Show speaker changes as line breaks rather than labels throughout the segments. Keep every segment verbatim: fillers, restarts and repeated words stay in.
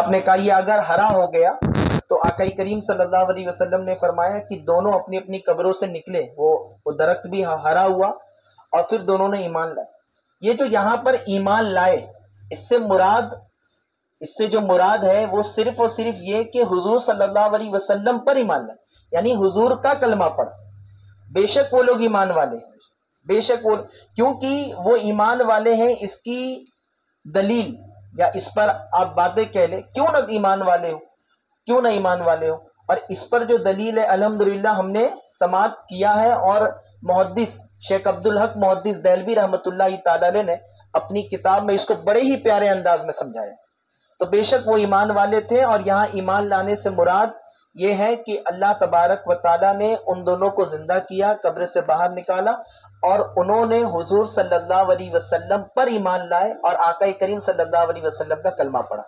آپ نے کہا یہ اگر ہرا ہو گیا تو آقا کریم صلی اللہ علیہ وسلم نے فرمایا کہ دونوں اپنی اپنی قبروں سے نکلے، وہ وہ درخت بھی ہرا ہوا اور پھر دونوں نے ایمان لائے۔ یہ جو یہاں پر ایمان لائے، اس سے مراد اس سے جو مراد ہے وہ صرف اور صرف یہ کہ حضور صلی اللہ علیہ وسلم پر ایمان لائے، یعنی حضور کا کلمہ پڑھ۔ بے شک وہ لوگ ایمان والے ہیں، بے شک وہ، کیونکہ وہ ایمان والے ہیں، اس کی دلیل یا اس پر آپ باتیں کہہ لیں کیوں نہ ایمان والے ہو، کیوں نہ ایمان والے ہو، اور اس پر جو دلیل ہے الحمدللہ ہم نے سماعت کیا ہے، اور محدث شیخ عبدالحق محدث دہلوی رحمۃ اللہ تعالی علیہ نے اپنی کتاب میں اس کو بڑے ہی پیارے انداز میں سمجھایا۔ تو بے شک وہ ایمان والے تھے، اور یہاں ایمان لانے سے مراد یہ ہے کہ اللہ تبارک و تعالیٰ نے ان دونوں کو زندہ کیا، قبر سے باہر نکالا، اور انہوں نے حضور صلی اللہ علیہ وسلم پر ایمان لائے اور آقا کریم صلی اللہ علیہ وسلم کا کلمہ پڑھا،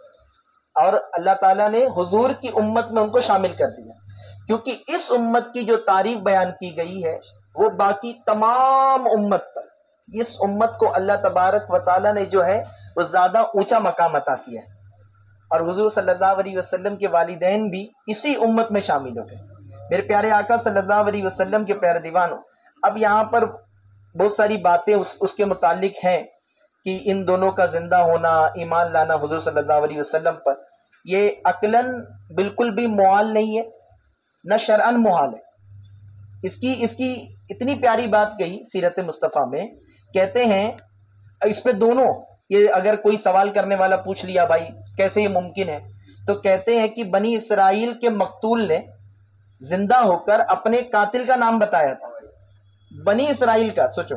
اور اللہ تعالیٰ نے حضور کی امت میں ان کو شامل کر دیا، کیونکہ اس امت کی جو تعریف بیان کی گئی ہے وہ باقی تمام امت پر، اس امت کو اللہ تبارک و تعالیٰ نے جو ہے وہ زیادہ اونچا مقام عطا کیا ہے، اور حضور صلی اللہ علیہ وسلم کے والدین بھی اسی امت میں شامل ہو گئے۔ میرے پیارے آقا صلی اللہ علیہ وسلم کے پیارے دیوانوں، اب یہاں پر بہت ساری باتیں اس, اس کے متعلق ہیں کہ ان دونوں کا زندہ ہونا، ایمان لانا حضور صلی اللہ علیہ وسلم پر، یہ عقلاً بالکل بھی محال نہیں ہے، نہ شرعاً محال ہے۔ اس کی اس کی اتنی پیاری بات کہی سیرت مصطفیٰ میں، کہتے ہیں اس پہ دونوں، یہ اگر کوئی سوال کرنے والا پوچھ لیا بھائی کیسے یہ ممکن ہے، تو کہتے ہیں کہ بنی اسرائیل کے مقتول نے زندہ ہو کر اپنے قاتل کا نام بتایا تھا، بنی اسرائیل کا، سوچو،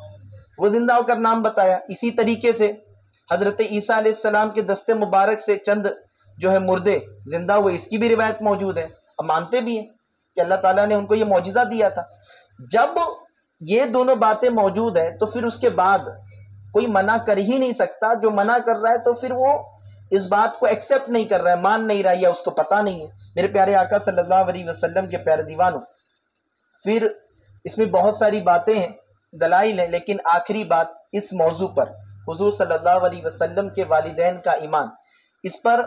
وہ زندہ ہو کر نام بتایا۔ اسی طریقے سے حضرت عیسیٰ علیہ السلام کے دست مبارک سے چند جو ہے مردے زندہ ہوئے، اس کی بھی روایت موجود ہے، ہم مانتے بھی ہیں کہ اللہ تعالیٰ نے ان کو یہ معجزہ دیا تھا۔ جب یہ دونوں باتیں موجود ہیں تو پھر اس کے بعد کوئی منع کر ہی نہیں سکتا، جو منع کر رہا ہے تو پھر وہ اس بات کو ایکسیپٹ نہیں کر رہا ہے، مان نہیں رہا، یا اس کو پتہ نہیں ہے۔ میرے پیارے آقا صلی اللہ علیہ وسلم کے پیارے دیوانوں، پھر اس میں بہت ساری باتیں ہیں، دلائل ہیں، لیکن آخری بات اس موضوع پر، حضور صلی اللہ علیہ وسلم کے والدین کا ایمان، اس پر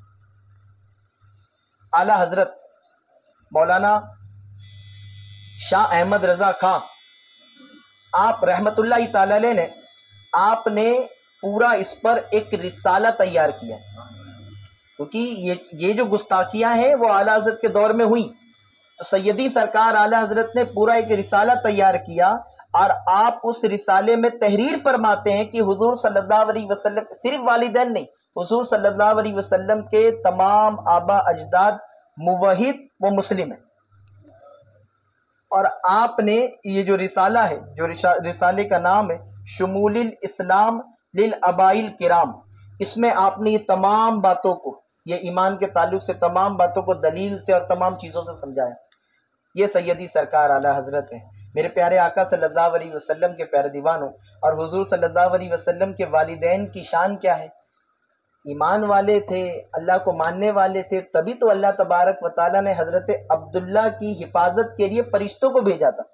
اعلیٰ حضرت مولانا شاہ احمد رضا خان آپ رحمت اللہ تعالی علیہ نے آپ نے پورا اس پر ایک رسالہ تیار کیا، کیونکہ یہ یہ جو گستاخیاں ہیں وہ اعلیٰ حضرت کے دور میں ہوئیں، تو سیدی سرکار اعلیٰ حضرت نے پورا ایک رسالہ تیار کیا، اور آپ اس رسالے میں تحریر فرماتے ہیں کہ حضور صلی اللہ علیہ وسلم صرف والدین نہیں، حضور صلی اللہ علیہ وسلم کے تمام آبا اجداد موحد و مسلم ہیں، اور آپ نے یہ جو رسالہ ہے، جو رسالے کا نام ہے شمول الاسلام للآبائل کرام، اس میں آپ نے یہ تمام باتوں کو، یہ ایمان کے تعلق سے تمام باتوں کو دلیل سے اور تمام چیزوں سے سمجھایا۔ یہ سیدی سرکار اعلیٰ حضرت ہیں، میرے پیارے آقا صلی اللہ علیہ وسلم کے پیارے دیوانوں، اور حضور صلی اللہ علیہ وسلم کے والدین کی شان کیا ہے؟ ایمان والے تھے، اللہ کو ماننے والے تھے، تبھی تو اللہ تبارک و تعالیٰ نے حضرت عبداللہ کی حفاظت کے لیے فرشتوں کو بھیجا تھا۔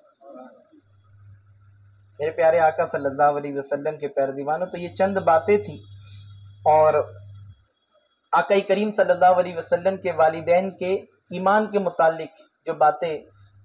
میرے پیارے آقا صلی اللہ علیہ وسلم کے پیارے دیوانوں، تو یہ چند باتیں تھیں، اور آقا کریم صلی اللہ علیہ وسلم کے والدین کے ایمان کے متعلق جو باتیں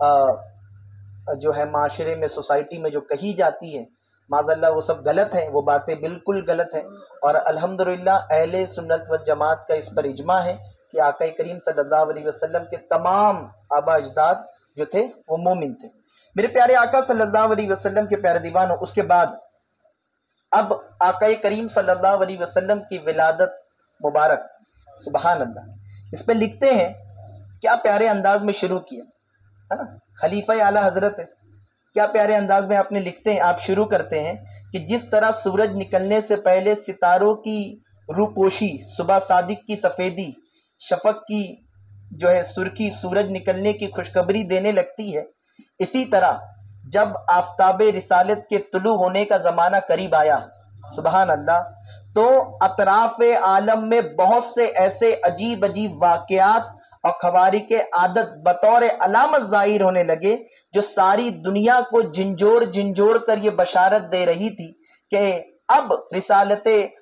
جو ہے معاشرے میں، سوسائٹی میں جو کہی جاتی ہیں، معاذ اللہ وہ سب غلط ہیں، وہ باتیں بالکل غلط ہیں، اور الحمدللہ اہل سنت والجماعت کا اس پر اجماع ہے کہ آقا کریم صلی اللہ علیہ وسلم کے تمام آبا اجداد جو تھے وہ مومن تھے۔ میرے پیارے آقا صلی اللہ علیہ وسلم کے پیارے دیوانوں، اس کے بعد اب آقا کریم صلی اللہ علیہ وسلم کی ولادت مبارک، سبحان اللہ، اس پہ لکھتے ہیں کیا پیارے انداز میں شروع کیا ہے نا، خلیفہ اعلیٰ حضرت ہے، کیا پیارے انداز میں آپ نے لکھتے ہیں، آپ شروع کرتے ہیں کہ جس طرح سورج نکلنے سے پہلے ستاروں کی روپوشی، صبح صادق کی سفیدی، شفق کی جو ہے سرخی، سورج نکلنے کی خوشخبری دینے لگتی ہے، اسی طرح جب آفتاب رسالت کے طلوع ہونے کا زمانہ قریب آیا، سبحان اللہ، تو اطراف عالم میں بہت سے ایسے عجیب عجیب واقعات اور خوارق عادت بطور علامت ظاہر ہونے لگے، جو ساری دنیا کو جھنجھوڑ جھنجھوڑ کر یہ بشارت دے رہی تھی کہ اب رسالت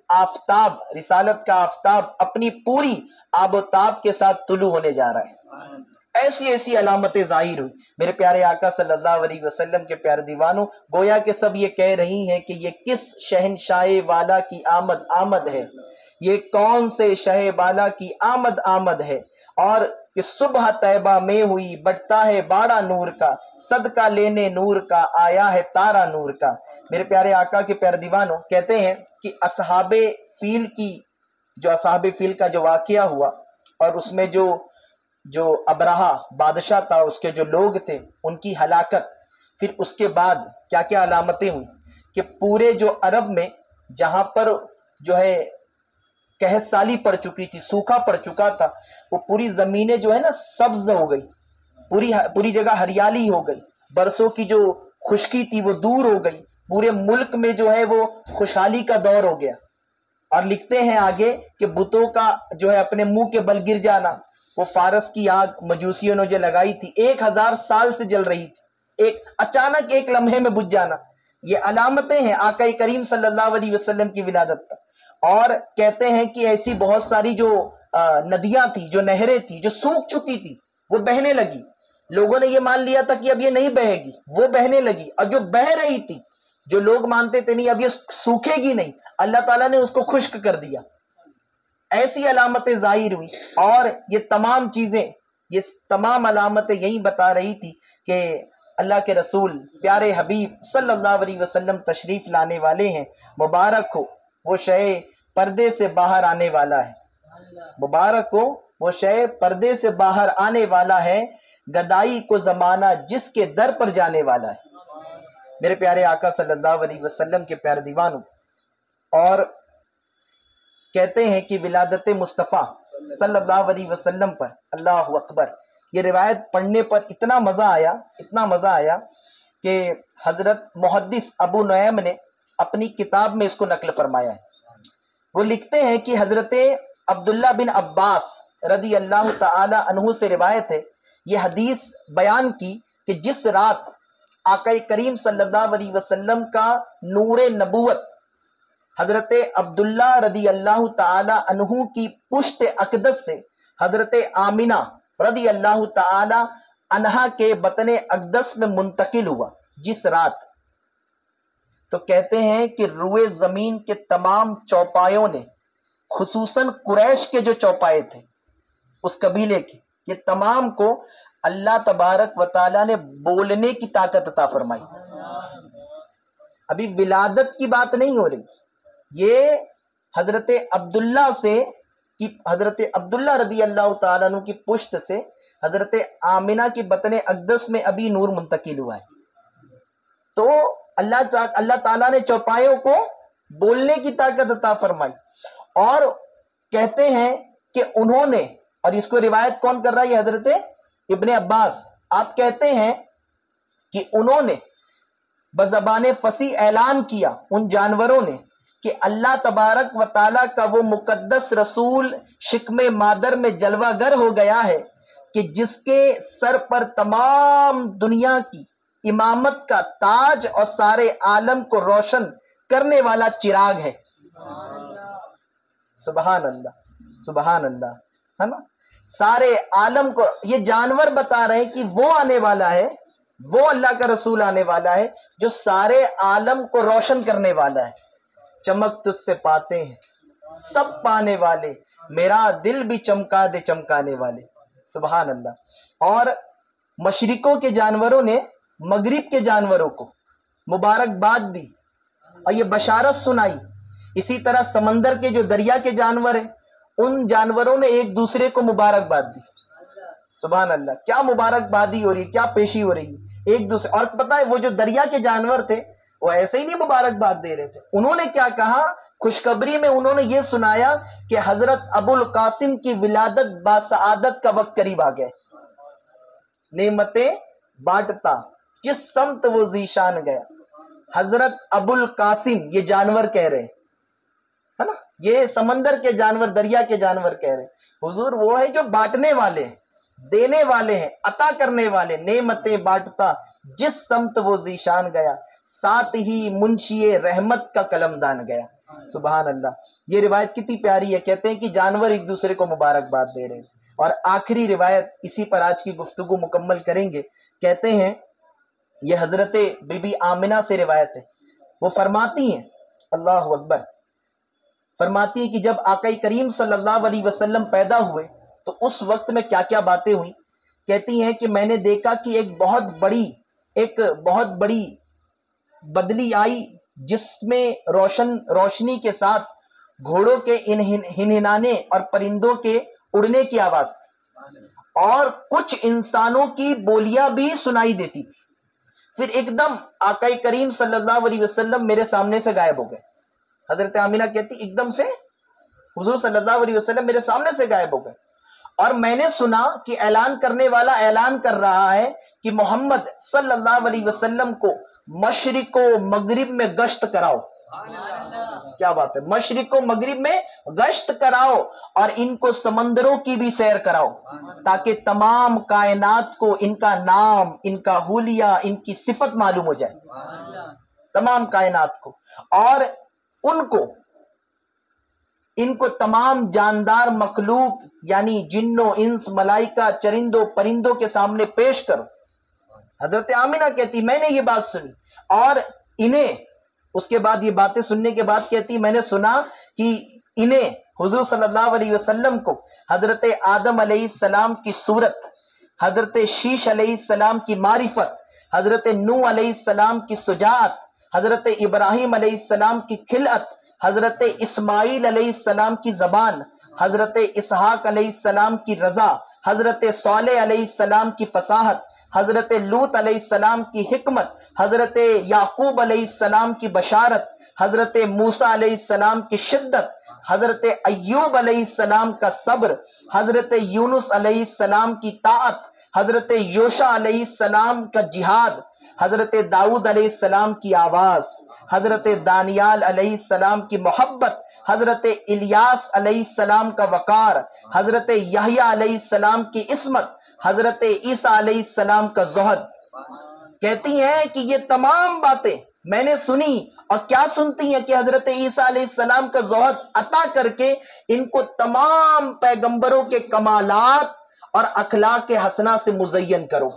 آفتاب، رسالت کا آفتاب اپنی پوری آب و تاب کے ساتھ طلوع ہونے جا رہا ہے. ایسی ایسی علامتیں ظاہر ہوئی. میرے پیارے آقا صلی اللہ علیہ وسلم کے پیارے دیوانوں، گویا کہ سب یہ کہہ رہی ہیں کہ یہ کس شہنشاہ والا کی آمد آمد ہے، یہ کون سے شہ بالا کی آمد آمد ہے، اور کہ صبح طیبہ میں ہوئی بٹتا ہے باڑا نور کا، صدقہ لینے نور کا آیا ہے تارا نور کا. میرے پیارے آقا کے پیارے دیوانوں، کہتے ہیں کہ اصحاب فیل کی جو اصحاب فیل کا جو واقعہ ہوا، اور اس میں جو جو ابرہہ بادشاہ تھا، اس کے جو لوگ تھے، ان کی ہلاکت، پھر اس کے بعد کیا کیا علامتیں ہوئیں کہ پورے جو عرب میں جہاں پر جو ہے قحط سالی پڑ چکی تھی، سوکھا پڑ چکا تھا، وہ پوری زمینیں جو ہے نا سبز ہو گئی، پوری پوری جگہ ہریالی ہو گئی، برسوں کی جو خشکی تھی وہ دور ہو گئی، پورے ملک میں جو ہے وہ خوشحالی کا دور ہو گیا. اور لکھتے ہیں آگے کہ بتوں کا جو ہے اپنے منہ کے بل گر جانا، وہ فارس کی آگ مجوسیوں نے جو لگائی تھی ایک ہزار سال سے جل رہی تھی، ایک اچانک ایک لمحے میں بجھ جانا، یہ علامتیں ہیں آقا کریم صلی اللہ علیہ وسلم کی ولادت پر. اور کہتے ہیں کہ ایسی بہت ساری جو ندیاں تھی، جو نہریں تھی، جو سوکھ چکی تھی، وہ بہنے لگی. لوگوں نے یہ مان لیا تھا کہ اب یہ نہیں بہے گی، وہ بہنے لگی. اور جو بہ رہی تھی، جو لوگ مانتے تھے نہیں اب یہ سوکھے گی نہیں، اللہ تعالیٰ نے اس کو خشک کر دیا. ایسی علامتیں ظاہر ہوئی. اور یہ تمام چیزیں، یہ تمام علامتیں یہی بتا رہی تھی کہ اللہ کے رسول پیارے حبیب صلی اللہ علیہ وسلم تشریف لانے والے ہیں. مبارک ہو وہ شے پردے سے باہر آنے والا ہے، مبارک ہو وہ شے پردے سے باہر آنے والا ہے، گدائی کو زمانہ جس کے در پر جانے والا ہے. میرے پیارے آقا صلی اللہ علیہ وسلم کے پیارے دیوانوں، اور کہتے ہیں کہ ولادت مصطفیٰ صلی اللہ علیہ وسلم پر، اللہ اکبر، یہ روایت پڑھنے پر اتنا مزہ آیا، اتنا مزہ آیا کہ حضرت محدث ابو نعیم نے اپنی کتاب میں اس کو نقل فرمایا ہے. وہ لکھتے ہیں کہ حضرت عبداللہ بن عباس رضی اللہ تعالی عنہ سے روایت ہے، یہ حدیث بیان کی کہ جس رات آقا کریم صلی اللہ علیہ وسلم کا نور نبوت حضرت عبداللہ رضی اللہ تعالی عنہ کی پشت اقدس سے حضرت آمینہ رضی اللہ تعالی عنہا کے بطن اقدس میں منتقل ہوا، جس رات، تو کہتے ہیں کہ روئے زمین کے تمام چوپایوں نے، خصوصاً قریش کے جو چوپائے تھے اس قبیلے کے، یہ تمام کو اللہ تبارک و تعالیٰ نے بولنے کی طاقت عطا فرمائی. ابھی ولادت کی بات نہیں ہو رہی، یہ حضرت عبداللہ سے کی حضرت عبداللہ رضی اللہ تعالیٰ عنہ کی پشت سے حضرت آمنہ کی بطن اقدس میں ابھی نور منتقل ہوا ہے. تو اللہ اللہ تعالیٰ نے چوپایوں کو بولنے کی طاقت عطا فرمائی. اور کہتے ہیں کہ انہوں نے، اور اس کو روایت کون کر رہا ہے؟ یہ حضرت ابن عباس. آپ کہتے ہیں کہ انہوں نے بزبان فصیح اعلان کیا ان جانوروں نے کہ اللہ تبارک و تعالیٰ کا وہ مقدس رسول شکم مادر میں جلوہ گر ہو گیا ہے کہ جس کے سر پر تمام دنیا کی امامت کا تاج اور سارے عالم کو روشن کرنے والا چراغ ہے. سبحان اللہ، سبحان اللہ، ہے نا. سارے عالم کو یہ جانور بتا رہے ہیں کہ وہ آنے والا ہے، وہ اللہ کا رسول آنے والا ہے جو سارے عالم کو روشن کرنے والا ہے. چمک تجھ سے پاتے ہیں سب پانے والے، میرا دل بھی چمکا دے چمکانے والے. سبحان اللہ. اور مشرقوں کے جانوروں نے مغرب کے جانوروں کو مبارکباد دی اور یہ بشارت سنائی. اسی طرح سمندر کے جو دریا کے جانور ہیں، ان جانوروں نے ایک دوسرے کو مبارکباد دی. سبحان اللہ، کیا مبارکبادی ہو رہی ہے، کیا پیشی ہو رہی ہے ایک دوسرے. اور پتہ ہے وہ جو دریا کے جانور تھے وہ ایسے ہی نہیں مبارکباد دے رہے تھے. انہوں نے کیا کہا؟ خوشخبری میں انہوں نے یہ سنایا کہ حضرت ابو القاسم کی ولادت باسعادت کا وقت قریب آ گیا، نعمتیں بانٹتا جس سمت وہ ذیشان گیا. حضرت ابو القاسم یہ جانور کہہ رہے ہے نا، یہ سمندر کے جانور، دریا کے جانور کہہ رہے حضور وہ ہے جو بانٹنے والے ہیں، دینے والے ہیں، عطا کرنے والے. نعمتیں بانٹتا جس سمت وہ ذیشان گیا، ساتھ ہی منشی رحمت کا قلم دان گیا. سبحان اللہ. یہ روایت کتنی پیاری ہے. کہتے ہیں کہ جانور ایک دوسرے کو مبارکباد دے رہے ہیں. اور آخری روایت اسی پر آج کی گفتگو مکمل کریں گے. کہتے ہیں یہ حضرت بی بی آمنہ سے روایت ہے. وہ فرماتی ہیں اللہ اکبر، فرماتی ہیں کہ جب آقا کریم صلی اللہ علیہ وسلم پیدا ہوئے تو اس وقت میں کیا کیا باتیں ہوئیں. کہتی ہیں کہ میں نے دیکھا کہ ایک بہت بڑی ایک بہت بڑی بدلی آئی جس میں روشن روشنی کے ساتھ گھوڑوں کے ہنہنانے اور پرندوں کے اڑنے کی آواز تھی، اور کچھ انسانوں کی بولیاں بھی سنائی دیتی تھی. پھر ایک دم آقا کریم صلی اللہ علیہ وسلم میرے سامنے سے غائب ہو گئے. حضرت آمینہ کہتی ایک دم سے حضور صلی اللہ علیہ وسلم میرے سامنے سے غائب ہو گئے، اور میں نے سنا کہ اعلان کرنے والا اعلان کر رہا ہے کہ محمد صلی اللہ علیہ وسلم کو مشرق و مغرب میں گشت کراؤ. کیا بات ہے، مشرق و مغرب میں گشت کراؤ اور ان کو سمندروں کی بھی سیر کراؤ، تاکہ تمام کائنات کو ان کا نام، ان کا حلیہ، ان کی صفت معلوم ہو جائے، تمام کائنات کو. اور ان کو ان کو تمام جاندار مخلوق یعنی جنوں، انس، ملائکہ، چرندوں، پرندوں کے سامنے پیش کرو. حضرت آمنہ کہتی میں نے یہ بات سنی، اور انہیں اس کے بعد یہ باتیں سننے کے بعد کہتی میں نے سنا کہ انہیں حضور صلی اللہ علیہ وسلم کو حضرت آدم علیہ السلام کی صورت، حضرت شیش علیہ السلام کی معرفت، حضرت نوح علیہ السلام کی شجاعت، حضرت ابراہیم علیہ السلام کی خلعت، حضرت اسماعیل علیہ السلام کی زبان، حضرت اسحاق علیہ السلام کی رضا، حضرت صالح علیہ السلام کی فصاحت، حضرت لوط علیہ السلام کی حکمت، حضرت یعقوب علیہ السلام کی بشارت، حضرت موسیٰ علیہ السلام کی شدت، حضرت ایوب علیہ السلام کا صبر، حضرت یونس علیہ السلام کی طاعت، حضرت یوشع علیہ السلام کا جہاد، حضرت داؤد علیہ السلام کی آواز، حضرت دانیال علیہ السلام کی محبت، حضرت الیاس علیہ السلام کا وقار، حضرت یحییٰ علیہ السلام کی عصمت، حضرت عیسیٰ علیہ السلام کا زہد. کہتی ہیں کہ یہ تمام باتیں میں نے سنی، اور کیا سنتی ہیں کہ حضرت عیسیٰ علیہ السلام کا زہد عطا کر کے ان کو تمام پیغمبروں کے کمالات اور اخلاق حسنہ سے مزین کرو.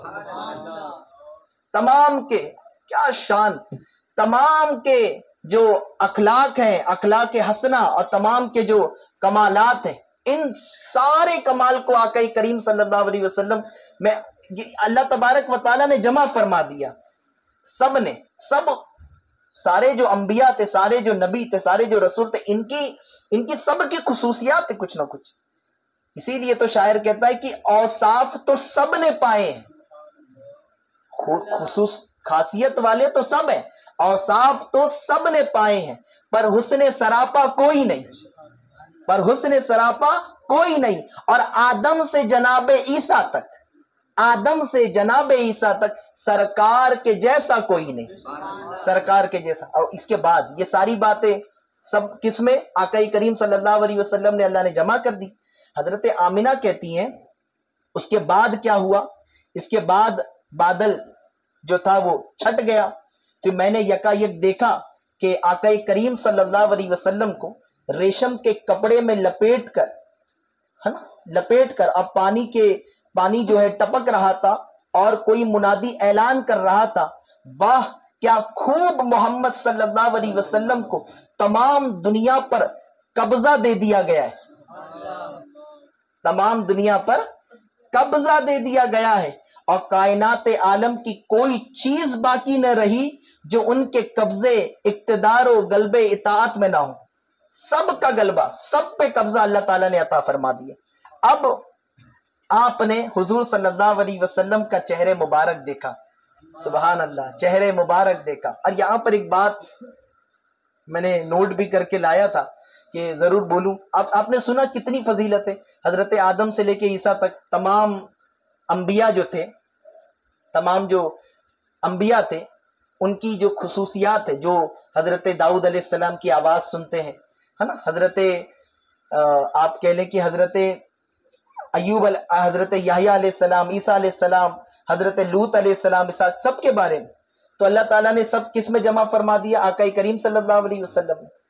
تمام کے کیا شان، تمام کے جو اخلاق ہیں، اخلاق حسنہ، اور تمام کے جو کمالات ہیں، ان سارے کمال کو آقا کریم صلی اللہ علیہ وسلم میں اللہ تبارک و تعالیٰ نے جمع فرما دیا. سب نے سب سارے جو انبیاء تھے، سارے جو نبی تھے، سارے جو رسول تھے، ان کی ان کی سب کی خصوصیات تھے کچھ نہ کچھ. اسی لیے تو شاعر کہتا ہے کہ اوصاف تو سب نے پائے ہیں، خصوص خاصیت والے تو سب ہیں، اوصاف تو سب نے پائے ہیں، پر حسن سراپا کوئی نہیں، پر حسن سراپا کوئی نہیں. اور آدم سے جناب عیسیٰ تک، آدم سے جناب عیسیٰ تک سرکار کے جیسا کوئی نہیں، سرکار کے جیسا. اور اس کے بعد یہ ساری باتیں سب کس میں؟ آقا کریم صلی اللہ علیہ وسلم نے اللہ نے جمع کر دی. حضرت آمنہ کہتی ہیں اس کے بعد کیا ہوا؟ اس کے بعد بادل جو تھا وہ چھٹ گیا. پھر میں نے یکا یک دیکھا کہ آقا کریم صلی اللہ علیہ وسلم کو ریشم کے کپڑے میں لپیٹ کر ہے نا لپیٹ کر اب پانی کے پانی جو ہے ٹپک رہا تھا، اور کوئی منادی اعلان کر رہا تھا، واہ کیا خوب محمد صلی اللہ علیہ وسلم کو تمام دنیا پر قبضہ دے دیا گیا ہے، تمام دنیا پر قبضہ دے دیا گیا ہے، اور کائنات عالم کی کوئی چیز باقی نہ رہی جو ان کے قبضے، اقتدار و غلبہ اطاعت میں نہ ہو. سب کا غلبہ، سب پہ قبضہ اللہ تعالیٰ نے عطا فرما دیا. اب آپ نے حضور صلی اللہ علیہ وسلم کا چہرے مبارک دیکھا، سبحان اللہ، چہرے مبارک دیکھا. اور یہاں پر ایک بات میں نے نوٹ بھی کر کے لایا تھا کہ ضرور بولوں. اب آپ نے سنا کتنی فضیلت ہے، حضرت آدم سے لے کے عیسیٰ تک تمام انبیاء جو تھے، تمام جو انبیاء تھے، ان کی جو خصوصیات ہے، جو حضرت داؤد علیہ السلام کی آواز سنتے ہیں، ہے نا، حضرت آپ کہہ لیں کہ حضرت ایوب، حضرت یحییٰ علیہ السلام، عیسیٰ علیہ السلام، حضرت لوط علیہ السلام، سب کے بارے میں تو اللہ تعالیٰ نے سب کس میں جمع فرما دیا؟ آقا کریم صلی اللہ علیہ وسلم.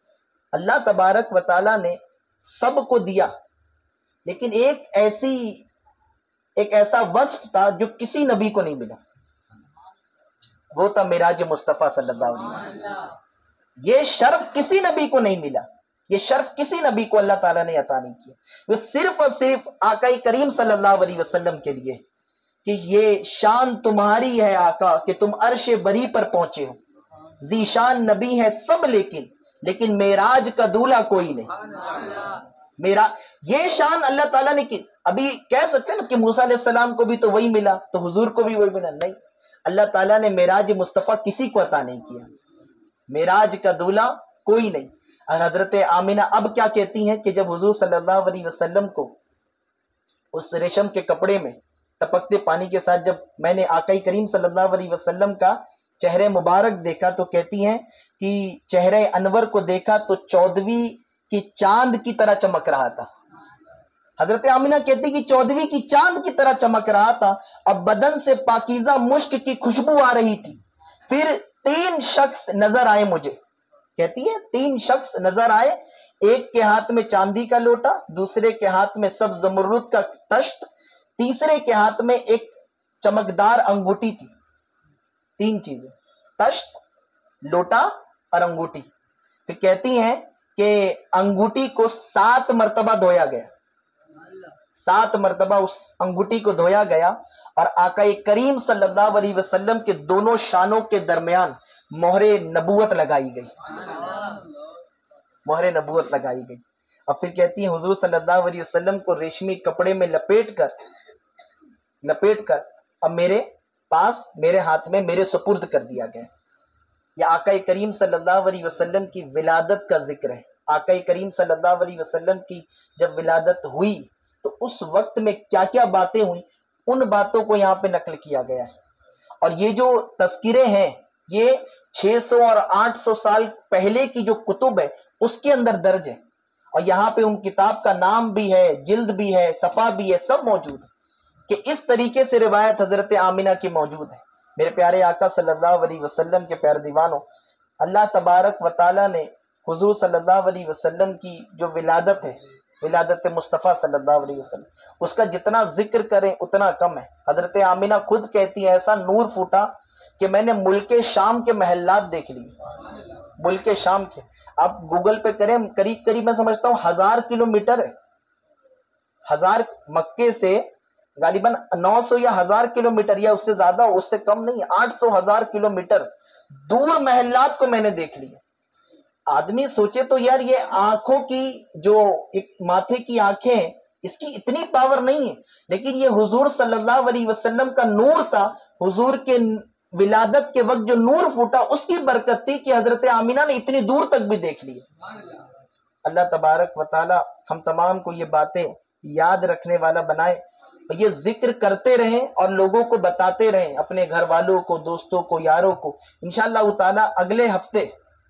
اللہ تبارک و تعالیٰ نے سب کو دیا، لیکن ایک ایسی ایک ایسا وصف تھا جو کسی نبی کو نہیں ملا، وہ تھا معراج مصطفیٰ صلی اللہ علیہ وسلم۔ یہ شرف کسی نبی کو نہیں ملا، یہ شرف کسی نبی کو اللہ تعالیٰ نے عطا نہیں کیا، وہ صرف اور صرف آقا کریم صلی اللہ علیہ وسلم کے لیے کہ یہ شان تمہاری ہے آقا کہ تم عرش بری پر پہنچے ہو، ذیشان نبی ہے سب لیکن لیکن معراج کا دولہا کوئی نہیں۔ میرا یہ شان اللہ تعالیٰ نے کی۔ ابھی کہہ سکتے ہیں کہ موسیٰ علیہ السلام کو بھی تو وہی ملا تو حضور کو بھی وہی ملا، نہیں، اللہ تعالیٰ نے معراج مصطفیٰ کسی کو عطا نہیں کیا، معراج کا دولہا کوئی نہیں۔ اور حضرت آمینہ اب کیا کہتی ہیں کہ جب حضور صلی اللہ علیہ وسلم کو اس ریشم کے کپڑے میں ٹپکتے پانی کے ساتھ جب میں نے آقا کریم صلی اللہ علیہ وسلم کا چہرے مبارک دیکھا تو کہتی ہیں کہ چہرے انور کو دیکھا تو چودھویں کی چاند کی طرح چمک رہا تھا۔ حضرت آمینہ کہتی کہ چودھویں کی چاند کی طرح چمک رہا تھا، اب بدن سے پاکیزہ مشک کی خوشبو آ رہی تھی۔ پھر تین شخص نظر آئے مجھے، کہتی ہے تین شخص نظر آئے، ایک کے ہاتھ میں چاندی کا لوٹا، دوسرے کے ہاتھ میں سبز زمرد کا تشت، تیسرے کے ہاتھ میں ایک چمکدار انگوٹھی تھی۔ تین چیزیں، تشت، لوٹا اور انگوٹھی۔ پھر کہتی ہیں کہ انگوٹھی کو سات مرتبہ دھویا گیا، سات مرتبہ اس انگوٹھی کو دھویا گیا، اور آقا کریم صلی اللہ علیہ وسلم کے دونوں شانوں کے درمیان مہر نبوت لگائی گئی، مہر نبوت لگائی گئی۔ اور پھر کہتی ہیں حضور صلی اللہ علیہ وسلم کو ریشمی کپڑے میں لپیٹ کر لپیٹ کر اب میرے پاس میرے ہاتھ میں میرے سپرد کر دیا گیا۔ یہ آقا کریم صلی اللہ علیہ وسلم کی ولادت کا ذکر ہے۔ آقا کریم صلی اللہ علیہ وسلم کی جب ولادت ہوئی تو اس وقت میں کیا کیا باتیں ہوئیں، ان باتوں کو یہاں پہ نقل کیا گیا ہے۔ اور یہ جو تذکرے ہیں یہ چھ سو اور آٹھ سو سال پہلے کی جو کتب ہے اس کے اندر درج ہے، اور یہاں پہ ان کتاب کا نام بھی ہے، جلد بھی ہے، صفحہ بھی ہے، سب موجود ہے کہ اس طریقے سے روایت حضرت آمینہ کی موجود ہے۔ میرے پیارے آقا صلی اللہ علیہ وسلم کے پیارے دیوانوں، اللہ تبارک و تعالیٰ نے حضور صلی اللہ علیہ وسلم کی جو ولادت ہے، ولادت مصطفیٰ صلی اللہ علیہ وسلم، اس کا جتنا ذکر کریں اتنا کم ہے۔ حضرت آمینہ خود کہتی ہے ایسا نور پھوٹا کہ میں نے ملک شام کے محلات دیکھ لیے، ملک شام کے۔ آپ گوگل پہ کریں، قریب قریب میں سمجھتا ہوں ہزار کلومیٹر ہے، ہزار مکے سے غالباً نو سو یا ہزار کلومیٹر یا اس سے زیادہ، اس سے کم نہیں، آٹھ سو ہزار کلومیٹر دور محلات کو میں نے دیکھ لیا۔ آدمی سوچے تو یار یہ آنکھوں کی جو ایک ماتھے کی آنکھیں ہیں اس کی اتنی پاور نہیں ہے، لیکن یہ حضور صلی اللہ علیہ وسلم کا نور تھا۔ حضور کے ولادت کے وقت جو نور پھوٹا اس کی برکت تھی کہ حضرت آمینہ نے اتنی دور تک بھی دیکھ لی۔ اللہ تبارک و تعالی ہم تمام کو یہ باتیں یاد رکھنے والا بنائے، یہ ذکر کرتے رہیں اور لوگوں کو بتاتے رہیں، اپنے گھر والوں کو، دوستوں کو، یاروں کو۔ انشاءاللہ تعالی اگلے ہفتے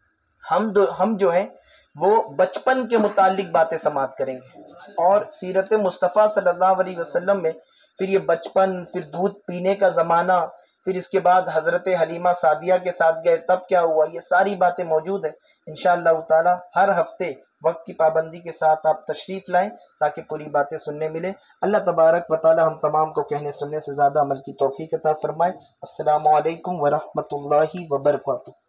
ہم دو ہم جو ہیں وہ بچپن کے متعلق باتیں سماعت کریں گے، اور سیرت مصطفیٰ صلی اللہ علیہ وسلم میں پھر یہ بچپن، پھر دودھ پینے کا زمانہ، پھر اس کے بعد حضرت حلیمہ سعدیہ کے ساتھ گئے تب کیا ہوا، یہ ساری باتیں موجود ہیں۔ انشاءاللہ تعالی ہر ہفتے وقت کی پابندی کے ساتھ آپ تشریف لائیں تاکہ پوری باتیں سننے ملیں۔ اللہ تبارک و تعالی ہم تمام کو کہنے سننے سے زیادہ عمل کی توفیق عطا فرمائے۔ السلام علیکم ورحمۃ اللہ وبرکاتہ۔